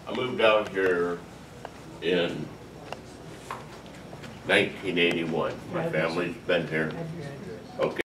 I moved out here in 1981. My family's been here. Okay.